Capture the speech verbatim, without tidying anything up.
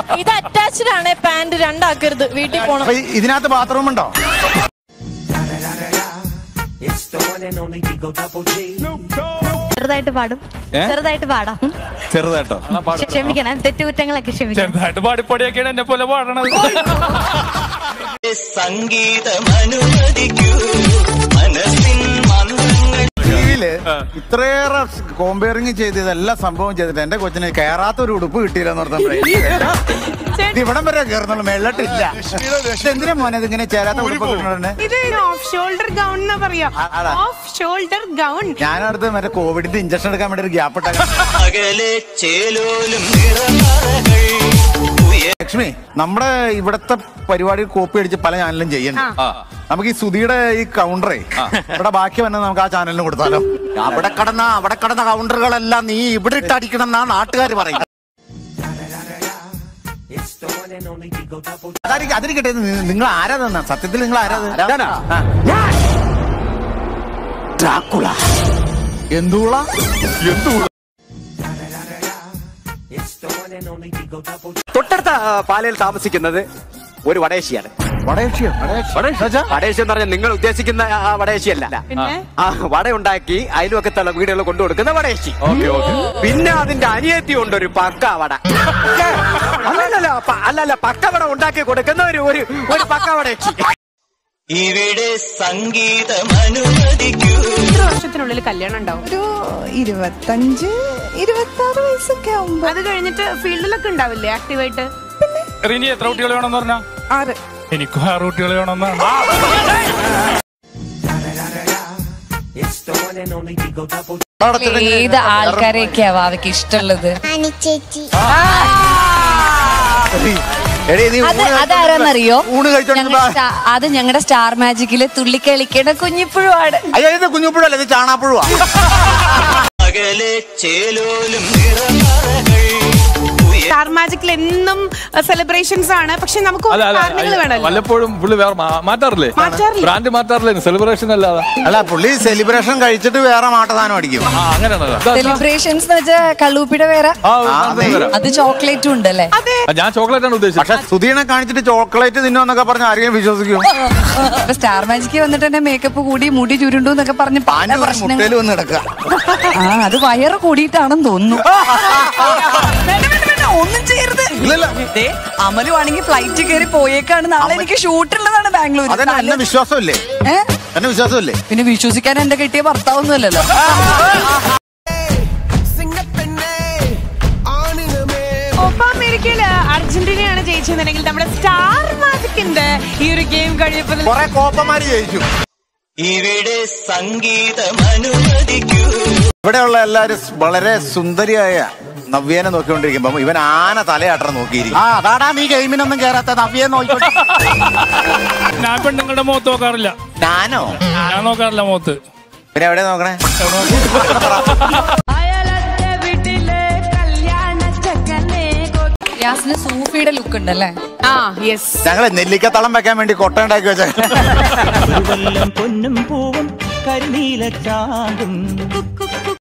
ഇത് അറ്റാച്ച്ഡ് ആണ്, പാന്റ് രണ്ടാക്കരുത്, വീട്ടിൽ പോണം. ഇതിനകത്ത് ബാത്റൂം ഉണ്ടോ? ചെറുതായിട്ട് പാടും, ചെറുതായിട്ട് പാടാം. ചെറുതായിട്ടോ? ക്ഷമിക്കണം, തെറ്റുകുറ്റങ്ങളൊക്കെ ക്ഷമിക്കണം. ചെറുതായിട്ട് പാടിപ്പൊടിയൊക്കെയാണ് എന്നെ പോലെ പാടണത്. ടിവിയില് ഇത്രയേറെ കോമ്പയറിംഗ് ചെയ്ത് ഇതെല്ലാം സംഭവം ചെയ്തിട്ട് എന്റെ കൊച്ചിന് കയറാത്ത ഒരു ഉടുപ്പ് കിട്ടിയില്ലെന്ന് പറഞ്ഞപ്പോഴേ ഇവിടം വരെ കയറുന്നുള്ളൂ, മെള്ളട്ടില്ല. എന്തിനാ മോനെ ഇതിങ്ങനെ ചേരാത്ത ഉടുപ്പ് കിട്ടണേ? ഓഫ് ഷോൾഡർ ഗൗൺ എന്നാ പറയാ. Of shoulder gown. ഞാനടുത്ത് മറ്റേ കോവിഡിന്റെ ഇഞ്ചക്ഷൻ എടുക്കാൻ വേണ്ടി ഒരു ഗ്യാപ്പ് ഇട്ട. ലക്ഷ്മി, നമ്മുടെ ഇവിടത്തെ പരിപാടി കോപ്പി അടിച്ച് പല ചാനലും ചെയ്യുന്നുണ്ട്. നമുക്ക് ഈ സുധിയുടെ ഈ കൗണ്ടറേ ഇവിടെ ബാക്കി വന്നാൽ നമുക്ക് ആ ചാനലിന് കൊടുത്താലോ? അവിടെ കടന്ന അവിടെ കടന്ന കൗണ്ടറുകളെല്ലാം നീ ഇവിടെ ഇട്ട് അടിക്കണം എന്നാ നാട്ടുകാർ പറയും. അതിരിക്കട്ടെ, നിങ്ങൾ ആരാ തന്നാ? സത്യത്തിൽ നിങ്ങൾ ആരാ? എന്തുള്ള എന്തുള്ള തൊട്ടടുത്ത പാലയിൽ താമസിക്കുന്നത് ഒരു വടേശിയാണ്. വടേശിയോ? വടേശി എന്ന് പറഞ്ഞാൽ നിങ്ങൾ ഉദ്ദേശിക്കുന്ന ആ വടേശിയല്ല. ആ വട ഉണ്ടാക്കി അയൽവക്കത്തുള്ള വീടുകൾ കൊണ്ടു കൊടുക്കുന്ന വടേശി. പിന്നെ അതിന്റെ അനിയത്തി ഉണ്ട് ഒരു പക്ക വട. അല്ലല്ല അല്ലല്ല പക്ക വട ഉണ്ടാക്കി കൊടുക്കുന്ന ഒരു ഒരു പക്ക വടേശി. ഇവിടെ സംഗീതം അനുവദിക്കൂ. എത്ര വർഷത്തിനുള്ളിൽ കല്യാണം ഉണ്ടാവും? ഒരു ഇരുപത്തഞ്ച് ഇരുപത്തി ആറ് വയസ്സൊക്കെ ആവുമ്പോ. അത് കഴിഞ്ഞിട്ട് ഫീൽഡിലൊക്കെ ഉണ്ടാവില്ലേ ആക്റ്റീവായിട്ട്? റിനി എത്ര കുട്ടികൾ വേണമെന്ന് പറഞ്ഞാ? ആറ്. എനിക്കും ആറ് കുട്ടികൾ വേണമെന്നാണ്. ഏത് ആൾക്കാരെയൊക്കെയാ വാവയ്ക്ക് ഇഷ്ടമുള്ളത്? അതാരാന്നറിയോ? അത് ഞങ്ങളുടെ സ്റ്റാർ മാജിക്കില് തുള്ളിക്കളിക്കണ കുഞ്ഞിപ്പുഴുവാണ്. അയ്യോ, കുഞ്ഞിപ്പുഴല്ല, ഇത് ചാണാപ്പുഴുവാ. സ്റ്റാർ മാജിക്കിൽ എന്നും സെലിബ്രേഷൻസ് ആണ്, പക്ഷെ നമുക്ക് കാരണങ്ങൾ വേണമല്ലോ. വല്ലപ്പോഴും പുള്ളി വേറെ മാറ്റാറില്ലേ? ബ്രാൻഡ് മാറ്റാറില്ലേ? സെലിബ്രേഷൻ അല്ലാതെ. അല്ല, പുള്ളി സെലിബ്രേഷൻ കഴിച്ചിട്ട് വേറെ മാട്ടസാനം അടിക്കും. അങ്ങനെയാണ് സെലിബ്രേഷൻസ് എന്ന് വെച്ചാൽ കള്ളൂപ്പിയുടെ വേറെ, അത് ചോക്ലേറ്റും ഉണ്ടല്ലേ? ഞാൻ ചോക്ലേറ്റ് ആണ് ഉദ്ദേശിച്ചത്. പക്ഷെ സുധീനെ കാണിച്ചിട്ട് ചോക്ലേറ്റ് തിന്നോന്നൊക്കെ പറഞ്ഞ ആരെയും വിശ്വസിക്കും? സ്റ്റാർ മാജിക്ക് വന്നിട്ട് തന്നെ മേക്കപ്പ് കൂടി മുടി ചുരുണ്ടു എന്നൊക്കെ പറഞ്ഞ് മുട്ടയിൽ വന്ന് കിടക്കുക. ആ, അത് വയറ് കൂടിയിട്ടാണെന്ന് തോന്നുന്നു. ഒന്നും ചെയ്യരുത്. അമലു ആണെങ്കിൽ ഫ്ലൈറ്റ് കയറി പോയേക്കാണ്. നാളെ എനിക്ക് ഷൂട്ടുള്ളതാണ് ബാംഗ്ലൂർ. എന്നെ വിശ്വാസമല്ലേ? എന്നെ വിശ്വാസമല്ലേ? പിന്നെ വിശ്വസിക്കാൻ എന്റെ കിട്ടിയ ഭർത്താവൊന്നുമല്ലല്ലോ. കോപ്പ അമേരിക്കയില് അർജന്റീനയാണ് ജയിച്ചെന്നുണ്ടെങ്കിൽ നമ്മുടെ സ്റ്റാർ മാജിക്കിന്റെ ഈ ഒരു ഗെയിം കഴിഞ്ഞപ്പോൾ കുറെ കോപ്പമാര് ജയിച്ചു. ഇവിടെ സംഗീതം അനുവദിക്കൂ. ഇവിടെയുള്ള എല്ലാരും വളരെ സുന്ദരിയായ നവ്യേനെ നോക്കിക്കൊണ്ടിരിക്കുമ്പോ ഇവൻ ആന തലയാട്ടം നോക്കിയിരിക്കും. ആ അതാടാ നീ ഗെയിമിനൊന്നും കേറാത്ത നവ്യെ നോക്കിക്കോട്ടെ. ഞാൻ പെണ്ണുങ്ങളുടെ മുഖത്ത് നോക്കാറില്ല. ഞാനോ? ഞാൻ നോക്കാറില്ല മുഖത്ത്. പിന്നെ എവിടെ നോക്കണേ? യാസിന് സൂഫിയുടെ ലുക്ക് ഉണ്ടല്ലേ? ആ യെസ്. ഞങ്ങള് നെല്ലിക്കത്തളം വെക്കാൻ വേണ്ടി കൊട്ട ഉണ്ടാക്കി വെച്ച പൊന്നും പൂവും കരിനീല ചാന്തും